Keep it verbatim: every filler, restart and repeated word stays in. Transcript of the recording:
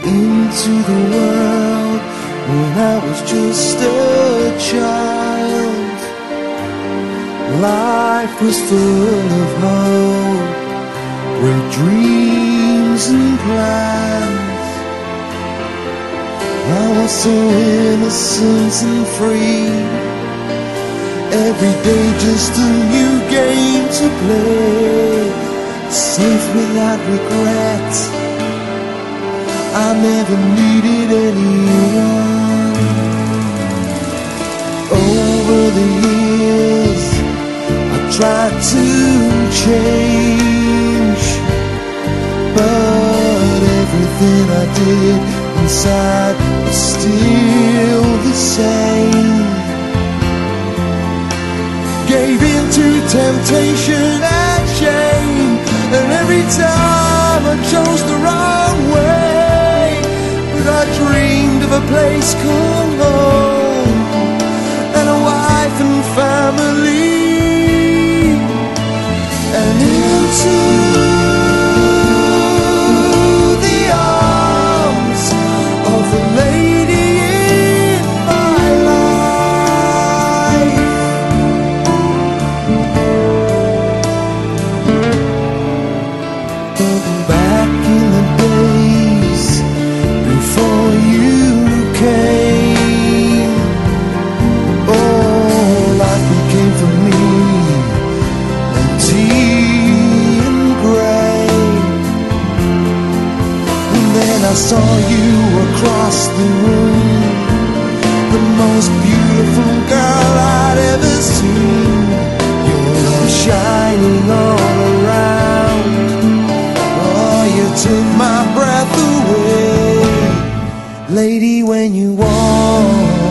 into the world when I was just a child. Life was full of hope, great dreams and plans. I was so innocent and free, every day just a new game to play, safe without regret. I never needed anyone. Over the years I tried to change, but everything I did inside was still the same. Gave in to temptation and shame, and every time I chose the wrong way. But I dreamed of a place called home, and a wife and family, and into the arms of the lady in my life. Back in the days before you came, oh, life became for me empty and gray. And then I saw you across the room, the most beautiful girl I'd ever seen. Your love shining all around, oh, you took my breath away. Lady, when you walk